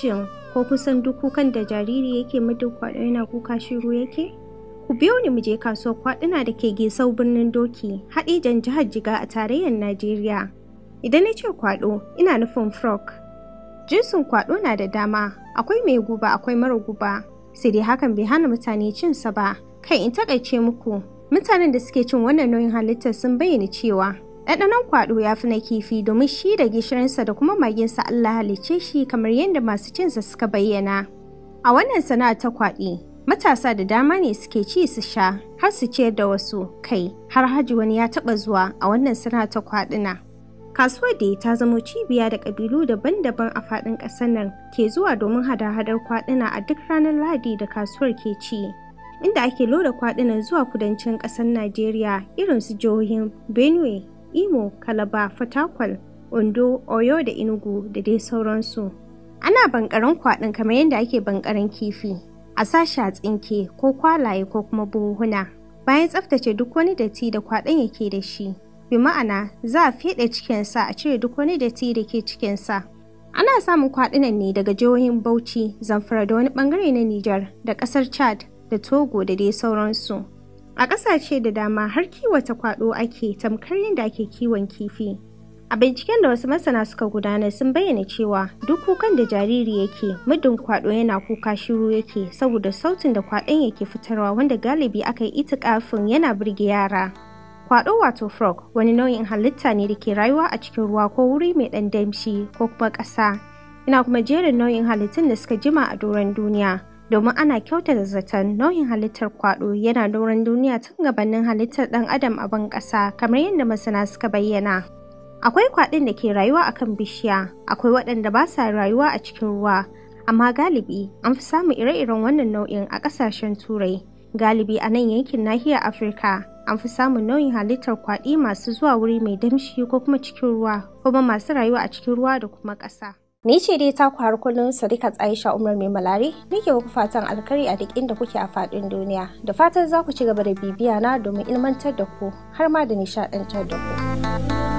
Shin ko kusan duk kukan da jariri yake muddin kwaɗo yana kuka shiru yake? Ku biyo ni mu je kasuwar Kwadina da ke Gesau birnin Doki, Haɗejan jihar Jiga a tarayyar Najeriya. Idan na ce kwaɗo, ina nufin frog. Jinsin kwaɗo na da dama, akwai mai guba akwai mara guba. Sai dai hakan bai hana mutane cin sa ba. Kai in takaice muku, mutanen da suke cin wannan nau'in halittar sun bayyana cewa ɗanɗanon kwaɗo ya fi na kifi domin shi da gishirinsa da kuma maginsa Allah halicce shi kamar yadda masu cinsa suka bayyana. A wannan sana'a ta kwaɗi, matasa da dama ne suke ci su sha har su ciyar da wasu, kai har haji wani ya taɓa zuwa a wannan sana'a ta Kwadina. Kasuwar da ta zamo cibiya da ƙabilu daban-daban a faɗin ƙasar nan ke zuwa domin hada-hadar kwaɗina a duk ranar Lahadi da kasuwar ke ci, inda ake loda kwaɗinan zuwa kudancin ƙasar Najeriya irin su jihohin Benue, Imo, Calabar, Fatakwal, Ondo, Oyo da Enugu da dai sauransu. Ana bankaran kwaɗin kamar yadda ake bankaran kifi, a sashi a tsinke ko kwalaye ko kuma buhuhuna. Bayan tsaftace duk wani datti da kwaɗin yake da shi, bi ma'ana za a feɗe cikinsa a cire duk wani datti da ke cikinsa. Ana samun kwaɗinan ne daga jihohin Bauchi, Zamfara da wani ɓangare na Nijar da ƙasar Chad da Togo da dai sauransu. A ƙasashe da dama har kiwata kwaɗo ake tamkar yadda ake kiwon kifi. A binciken da wasu masana suka gudanar sun bayyana cewa duk kukan da jariri yake muddin kwaɗo yana kuka shiru yake saboda sautin da kwaɗon yake fitarwa wanda galibi aka yi itikafin yana burge yara. Kwaɗo wato frog wani nau'in halitta ne da ke rayuwa a cikin ruwa ko wuri mai ɗan damshi ko kuma ƙasa. Ina kuma jerin nau'in halittun da suka jima a doron duniya. Domin ana kyautata zaton nau'in halittar kwaɗo yana doron duniya tun gabanin halittar ɗan adam a ban ƙasa kamar yadda masana suka bayyana. Akwai kwaɗin da ke rayuwa a kan bishiya, akwai waɗanda ba sa rayuwa a cikin ruwa, amma galibi an fi samun ire-iren wannan nau'in a ƙasashen Turai. Galibi a nan yankin nahiyar Afirka an fi samun nau'in halittar kwaɗi masu zuwa wuri mai damshi ko kuma cikin ruwa, kuma masu rayuwa a cikin ruwa da kuma ƙasa. Ni ce dai ta har kullum Sadiqat Aisha Umar Meamalari, nake muku fatan alkhairi a duk inda kuke a faɗin duniya. Da fatan za ku ci gaba da bibiya na domin ilmantar da ku har ma da nishaɗantar da ku.